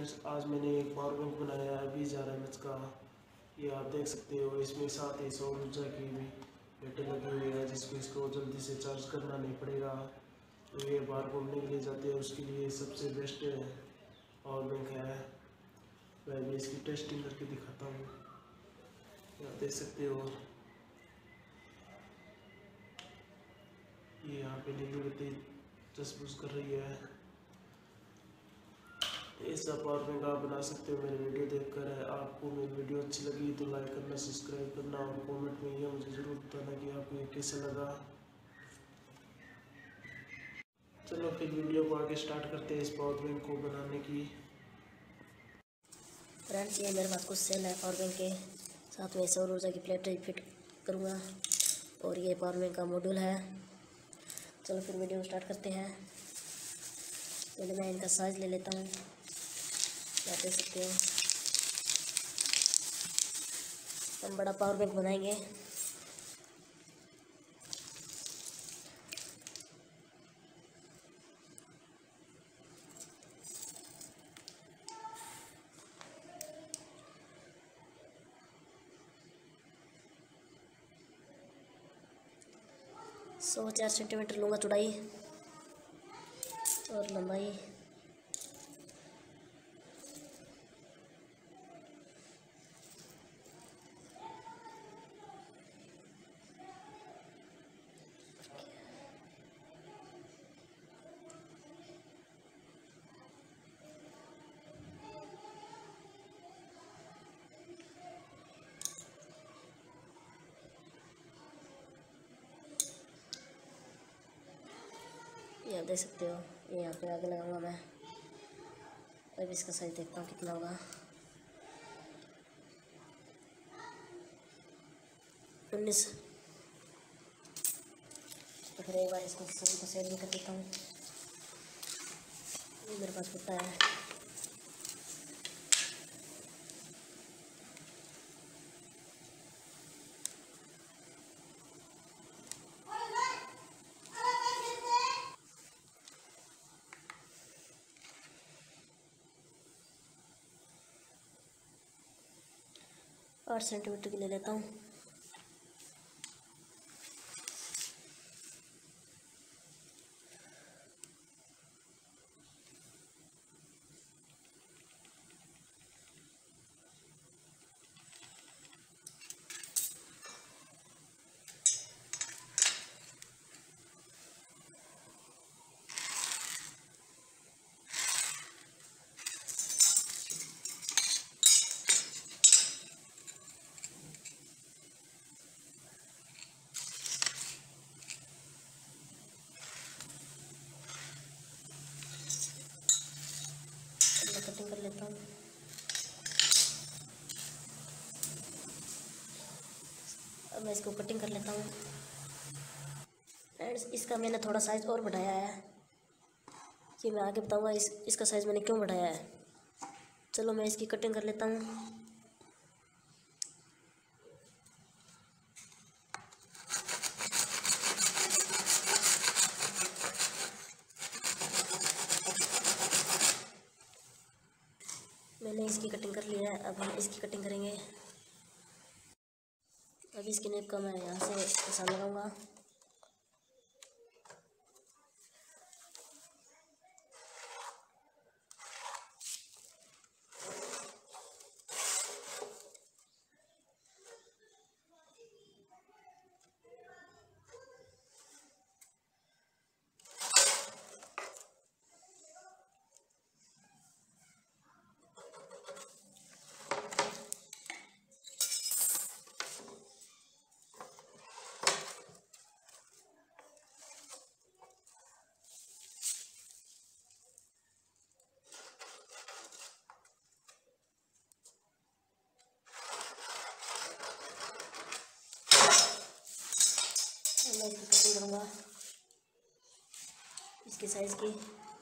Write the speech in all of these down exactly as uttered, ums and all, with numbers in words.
Friends, आज मैंने एक पावर बैंक बनाया है बीस हज़ार एम एच का। ये आप देख सकते हो। इसमें साथ ही सौर ऊर्जा की भी बैटरी लगी हुई है, जिसको इसको जल्दी से चार्ज करना नहीं पड़ेगा। तो ये बाहर घूमने के लिए जाते हैं, उसके लिए सबसे बेस्ट पावर बैंक है। मैं भी इसकी टेस्टिंग करके दिखाता हूँ। आप देख सकते हो, ये यहाँ पे नीली बत्ती चसबूस कर रही है। ऐसा पावर बैंक आप बना सकते हो। मेरी वीडियो देखकर आपको मेरी वीडियो अच्छी लगी तो लाइक करना, सब्सक्राइब करना और कमेंट में ये मुझे ज़रूर बताना कि आपको ये कैसा लगा। चलो फिर वीडियो को आगे स्टार्ट करते हैं इस पावर बैंक को बनाने की। फ्रेंड्स, ये मेरे पास कुछ सेल है पावर बैंक के, साथ में सौर ऊर्जा की प्लेट फिट करूँगा और ये पावर बैंक का मॉड्यूल है। चलो फिर वीडियो स्टार्ट करते हैं। पहले मैं इनका साइज़ ले लेता हूँ। आप देख सकते हो, हम बड़ा पावर बैंक बनाएंगे। सौ चार सेंटीमीटर लूँगा चौड़ाई और लंबाई। ये आप देख सकते हो, ये यहाँ पे आगे लगाऊंगा मैं। अब इसका साइज देखता हूँ कितना होगा। उन्नीस। तो फिर एक बार इसको सभी को सेट भी कर देता हूँ। ये मेरे पास कुत्ता है। आठ सेंटीमीटर की ले लेता हूँ। कटिंग कर लेता हूँ। अब मैं इसको कटिंग कर लेता हूँ। फ्रेंड्स, इसका मैंने थोड़ा साइज़ और बढ़ाया है। ये मैं आगे बताऊँगा इस इसका साइज़ मैंने क्यों बढ़ाया है। चलो मैं इसकी कटिंग कर लेता हूँ। मैंने इसकी कटिंग कर ली है। अब हम इसकी कटिंग करेंगे। अब इसकी नेप का मैं यहाँ से निशान लगाऊंगा। मैं इसकी कटिंग करूँगा इसके साइज़ की।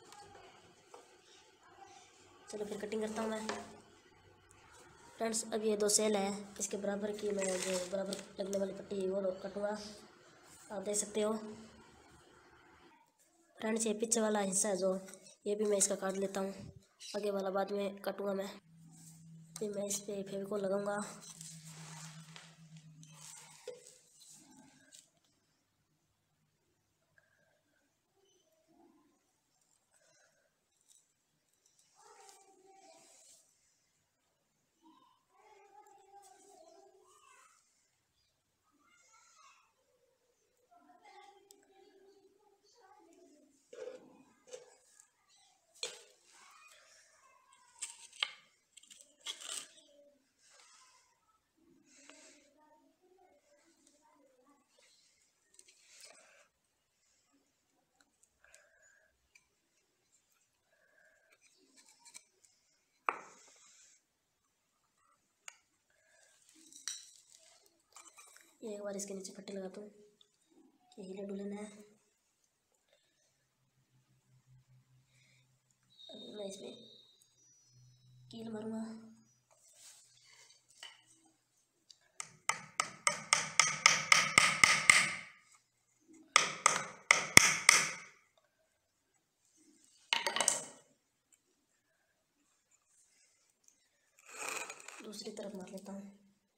चलो फिर कटिंग करता हूँ मैं। फ्रेंड्स, अब ये दो सेल है, इसके बराबर की मैं जो बराबर लगने वाली पट्टी वो कटूँगा। आप देख सकते हो। फ्रेंड्स, ये पीछे वाला हिस्सा है जो, ये भी मैं इसका काट लेता हूँ। आगे वाला बाद में काटूंगा मैं। फिर मैं इस पर फेविकोल लगाऊंगा। ये एक बार इसके नीचे पट्टी लगाता हूँ। ये हीला डुलन है। अभी मैं इसमें कील मारूंगा। दूसरी तरफ मार लेता हूँ।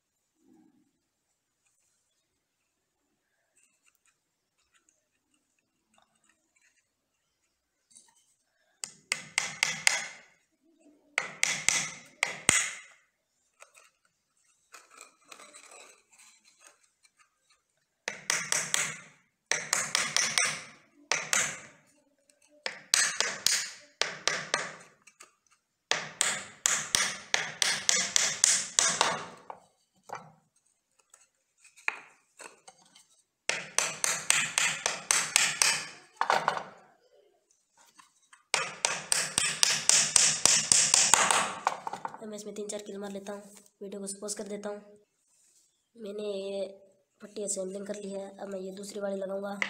मैं इसमें तीन चार कील मार लेता हूँ। वीडियो को पॉज कर देता हूँ। मैंने ये पट्टी असेंबलिंग कर ली है। अब मैं ये दूसरी वाली लगाऊंगा।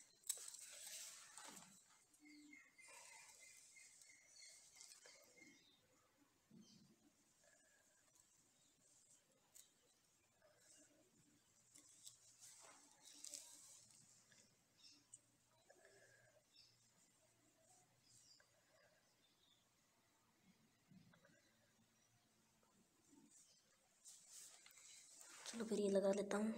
चलो फिर ये लगा लेता हूँ।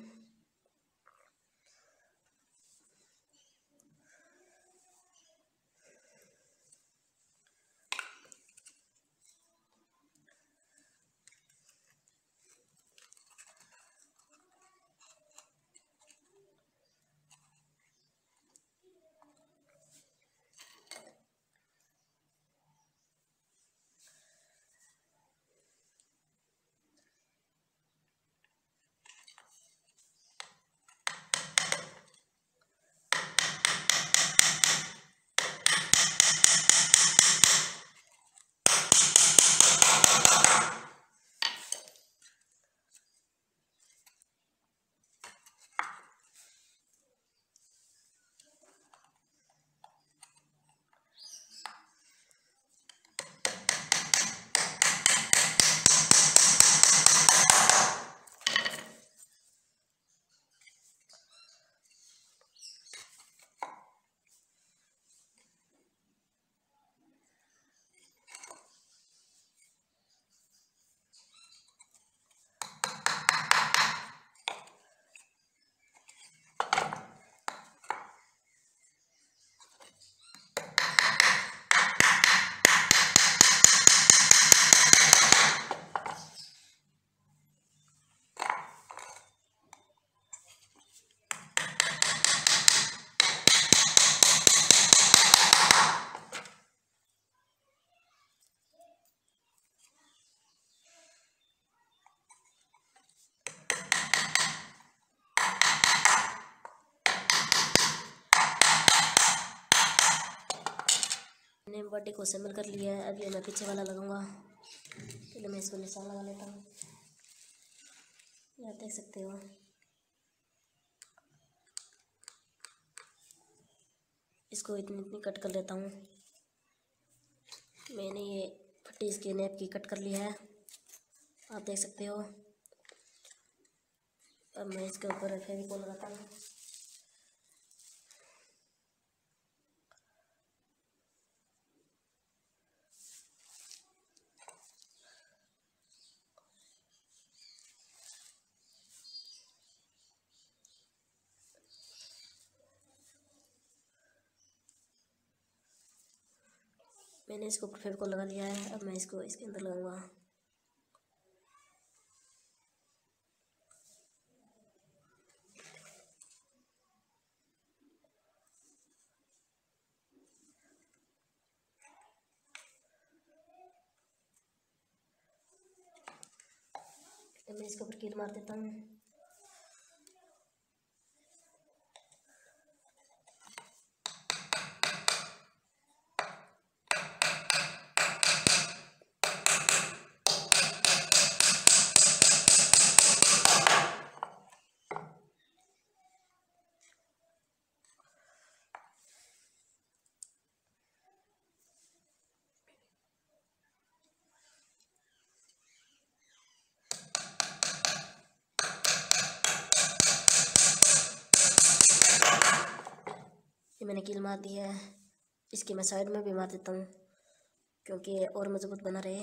मैंने बॉडी को असेंबल कर लिया है। अब ये मैं पीछे वाला लगाऊंगा। पहले मैं इसको निशान लगा लेता हूँ। ये आप देख सकते हो। इसको इतनी इतनी कट कर लेता हूँ। मैंने ये पट्टी इसके नेप की कट कर ली है, आप देख सकते हो। अब मैं इसके ऊपर फेविकोल लगाता हूँ। मैंने इसको ऊपर फेविकोल लगा लिया है। अब मैं इसको इसके अंदर लगाऊंगा। तो मैं इसके ऊपर कील मार देता हूँ। ये मैंने कील मार दी है। इसकी मैं साइड में भी मार देता हूँ क्योंकि ये और मजबूत बना रहे।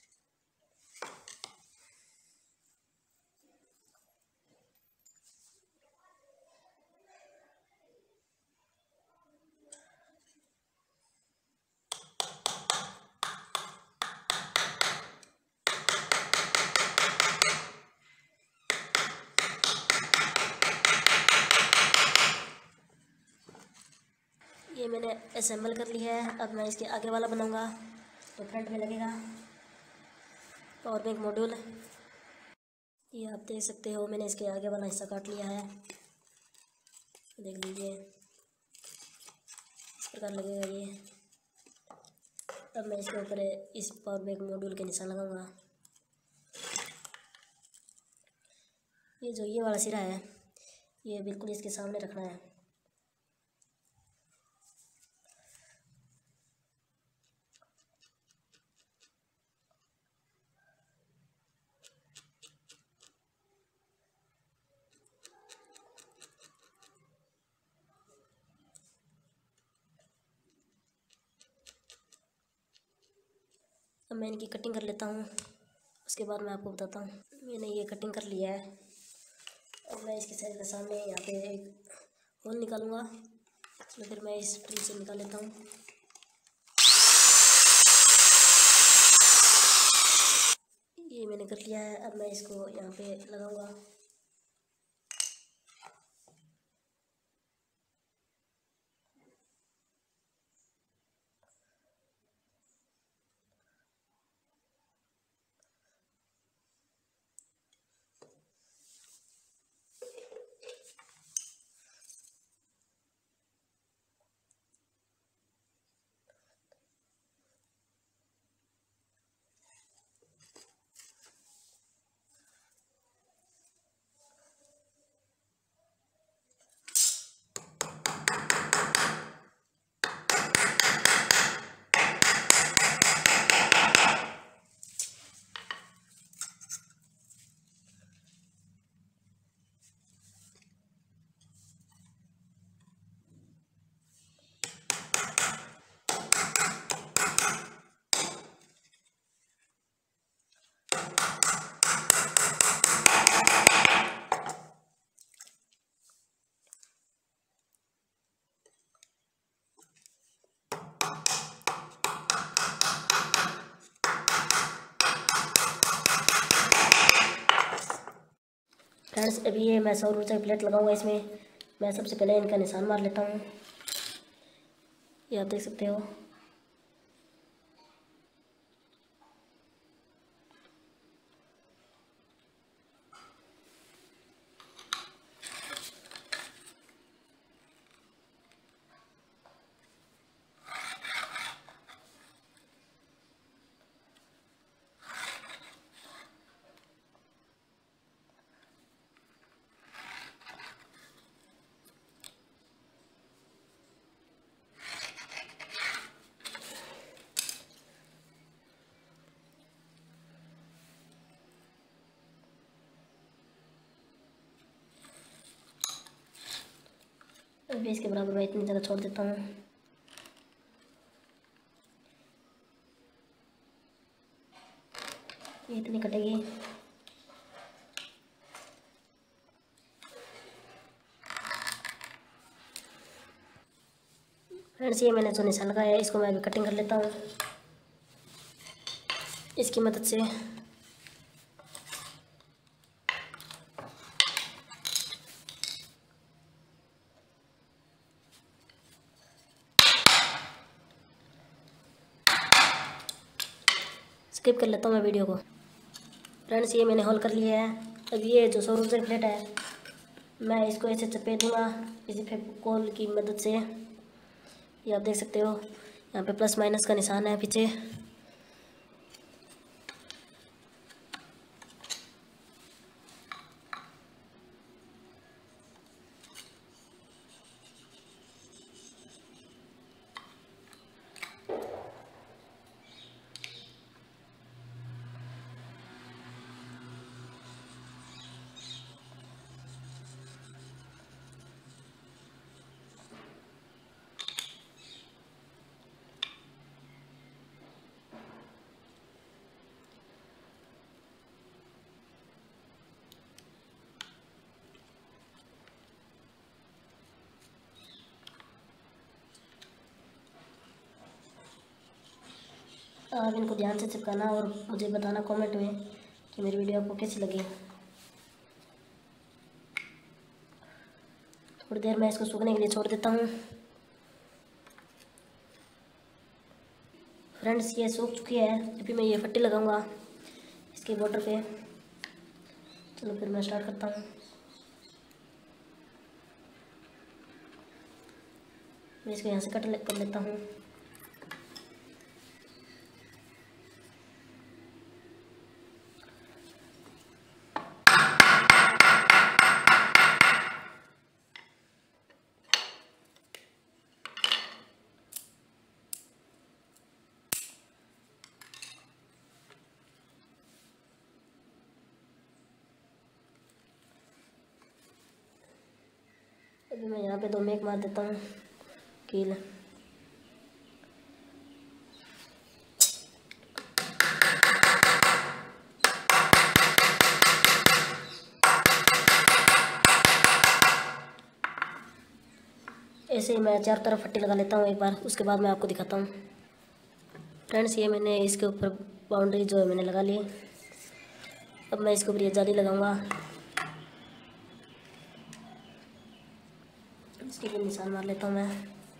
ये मैंने असेंबल कर लिया है। अब मैं इसके आगे वाला बनाऊंगा तो फ्रंट में लगेगा पावर बैंक मॉड्यूल। ये आप देख सकते हो, मैंने इसके आगे वाला हिस्सा काट लिया है, देख लीजिए इस प्रकार लगेगा ये। अब मैं इसके ऊपर इस पावर बैंक मॉड्यूल के निशान लगाऊंगा। ये जो ये वाला सिरा है ये बिल्कुल इसके सामने रखना है। अब मैं इनकी कटिंग कर लेता हूँ, उसके बाद मैं आपको बताता हूँ। मैंने ये कटिंग कर लिया है। अब मैं इसके साइड के सामने यहाँ पे एक होल निकालूंगा, तो फिर मैं इस ट्री से निकाल लेता हूँ। ये मैंने कर लिया है। अब मैं इसको यहाँ पे लगाऊंगा। फ्रेंड्स, अभी ये मैं सौर ऊर्जा की प्लेट लगाऊंगा इसमें। मैं सबसे पहले इनका निशान मार लेता हूँ, ये आप देख सकते हो। अभी इसके बराबर मैं इतनी जगह छोड़ देता हूँ। ये इतनी कटेगी। फ्रेंड्स, ये मैंने जो निशान लगाया है इसको मैं अभी कटिंग कर लेता हूँ। इसकी मदद से स्किप कर लेता हूँ मैं वीडियो को। फ्रेंड्स ये मैंने होल कर लिया है। अब ये जो सौर ऊर्जा प्लेट है मैं इसको ऐसे चपेट दूँगा इसी फेविकोल की मदद से। ये आप देख सकते हो यहाँ पे प्लस माइनस का निशान है पीछे। आप इनको ध्यान से चिपकाना और मुझे बताना कमेंट में कि मेरी वीडियो आपको कैसी लगी। थोड़ी देर मैं इसको सूखने के लिए छोड़ देता हूँ। फ्रेंड्स ये सूख चुकी है। अभी मैं ये पट्टी लगाऊंगा इसके बॉर्डर पे। चलो फिर मैं स्टार्ट करता हूँ। मैं इसको यहाँ से कट ले, कर लेता हूँ। अभी मैं यहाँ पे दो मेक मार देता हूँ कील। ऐसे ही मैं चारों तरफ पट्टी लगा लेता हूँ एक बार, उसके बाद मैं आपको दिखाता हूँ। फ्रेंड्स ये मैंने इसके ऊपर बाउंड्री जो है मैंने लगा ली। अब मैं इसके ऊपर ये जाली लगाऊंगा। इसके लिए निशान मार लेता हूँ मैं।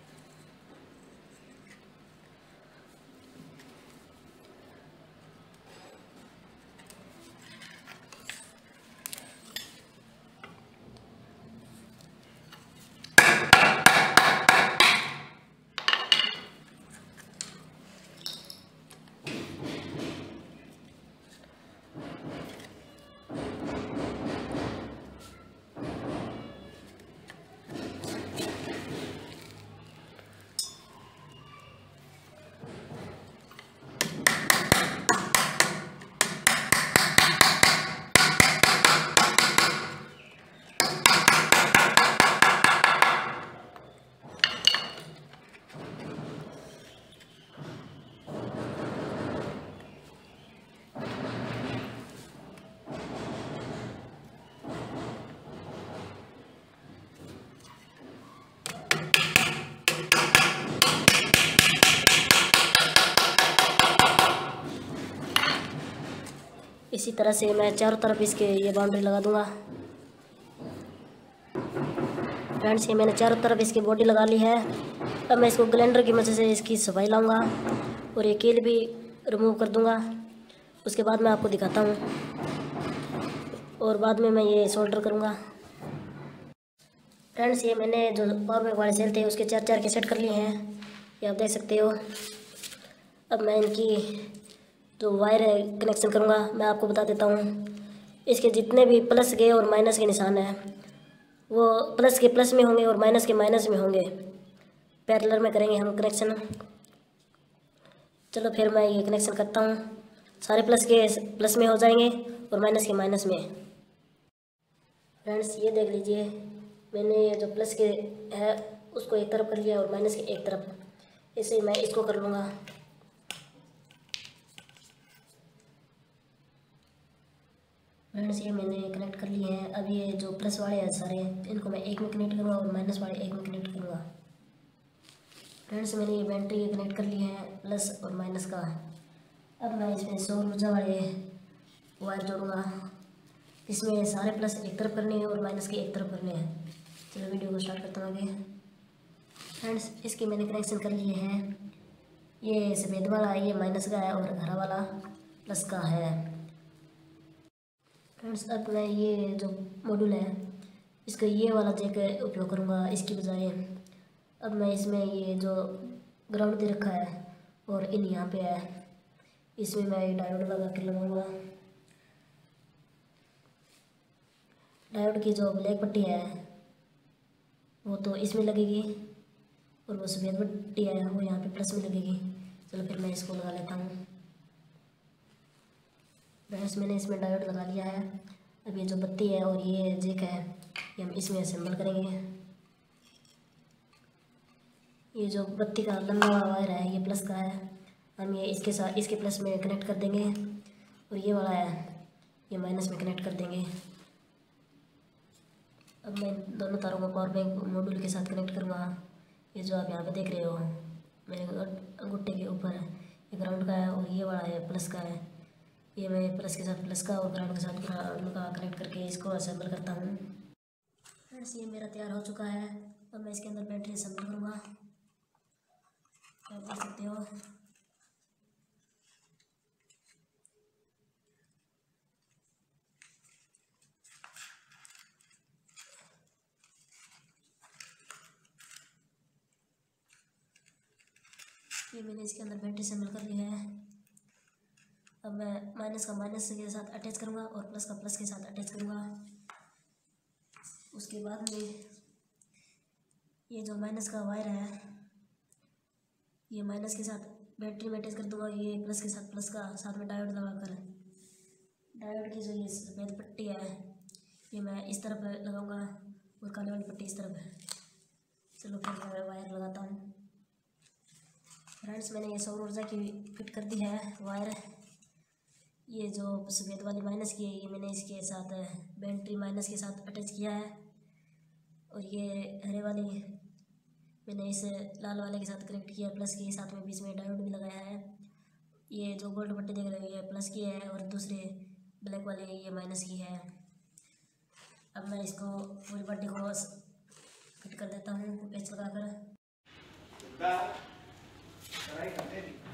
इसी तरह से मैं चारों तरफ इसके ये बाउंड्री लगा दूंगा। फ्रेंड्स ये मैंने चारों तरफ इसकी बॉडी लगा ली है। अब मैं इसको ग्राइंडर की मदद से इसकी सफाई लाऊंगा और ये कील भी रिमूव कर दूंगा। उसके बाद मैं आपको दिखाता हूँ और बाद में मैं ये सोल्डर करूँगा। फ्रेंड्स ये मैंने जो पावर बैंक वाले सेल थे उसके चार चार के सेट कर लिए हैं, ये आप देख सकते हो। अब मैं इनकी जो वायर है कनेक्शन करूँगा। मैं आपको बता देता हूँ इसके जितने भी प्लस के और माइनस के निशान हैं वो प्लस के प्लस में होंगे और माइनस के माइनस में होंगे। पैरेलल में करेंगे हम कनेक्शन। चलो फिर मैं ये कनेक्शन करता हूँ। सारे प्लस के प्लस में हो जाएंगे और माइनस के माइनस में। फ्रेंड्स ये देख लीजिए मैंने ये जो प्लस के है उसको एक तरफ कर लिया और माइनस के एक तरफ। इससे मैं इसको कर लूँगा। फ्रेंड्स ये मैंने कनेक्ट कर लिए हैं। अब ये जो प्लस वाले हैं सारे इनको मैं एक में कनेक्ट करूँगा और माइनस वाले एक में कनेक्ट करूँगा। फ्रेंड्स मैंने ये बैटरी कनेक्ट कर लिए हैं प्लस और माइनस का। अब मैं इसमें सौर ऊर्जा वाले वायर जोड़ूंगा। इसमें सारे प्लस एक तरफ करने हैं और माइनस के एक तरफ करने हैं। चलो वीडियो को स्टार्ट करता हूँ आगे। फ्रेंड्स, इसके मैंने कनेक्शन कर लिए हैं। ये सफ़ेद वाला ये माइनस का है और हरा वाला प्लस का है। फ्रेंड्स, अब मैं ये जो मॉड्यूल है इसका ये वाला जैक उपयोग करूँगा इसकी बजाय। अब मैं इसमें ये जो ग्राउंड दे रखा है और इन यहाँ पे है, इसमें मैं डायोड लगा के लगाऊंगा। डायोड की जो ब्लैक पट्टी है वो तो इसमें लगेगी और वो सफ़ेद पट्टी है वो यहाँ पे प्लस में लगेगी। चलो फिर मैं इसको लगा लेता हूँ। फ्रेंड्स, मैंने इसमें डायोड लगा लिया है। अब ये जो बत्ती है और ये जैक है ये हम इसमें असेंबल करेंगे। ये जो बत्ती का लंबा वायर है ये प्लस का है, हम ये इसके साथ इसके प्लस में कनेक्ट कर देंगे और ये वाला है ये माइनस में कनेक्ट कर देंगे। अब मैं दोनों तारों को पावर बैंक मॉड्यूल के साथ कनेक्ट करूँगा। ये जो आप यहाँ पे देख रहे हो मेरे अंगूठे के ऊपर ये ग्राउंड का है और ये वाला है प्लस का है। ये मैं प्लस के साथ प्लस का और ग्राउंड के साथ ग्राउंड का कनेक्ट करके इसको असेंबल करता हूँ। फ्रेंड्स, ये मेरा तैयार हो चुका है। अब मैं इसके अंदर बैटरी असेंबल करूँगा। आप देख सकते हो ये मैंने इसके अंदर बैटरी असेंबल कर लिया है। अब मैं माइनस का माइनस के साथ अटैच करूँगा और प्लस का प्लस के साथ अटैच करूँगा। उसके बाद में ये जो माइनस का वायर है ये माइनस के साथ बैटरी में अटैच कर दूँगा। ये प्लस के साथ प्लस का साथ में डायोड लगाकर डायोड की जो ये सफ़ेद पट्टी है ये मैं इस तरफ लगाऊंगा और काले वाली पट्टी इस तरफ है। चलो फिर मैं वायर लगाता हूँ। फ्रेंड्स, मैंने ये सौर ऊर्जा की फिट कर दी है वायर। ये जो सफ़ेद वाली माइनस की है ये मैंने इसके साथ बैटरी माइनस के साथ अटैच किया है और ये हरे वाली मैंने इस लाल वाले के साथ कनेक्ट किया प्लस के साथ में, बीच में डायोड भी लगाया है। ये जो गोल्ड पट्टी देख रहे हो ये प्लस की है और दूसरे ब्लैक वाले ये माइनस की है। अब मैं इसको पूरी पट्टी को फिट कर देता हूँ पेच लगाकर।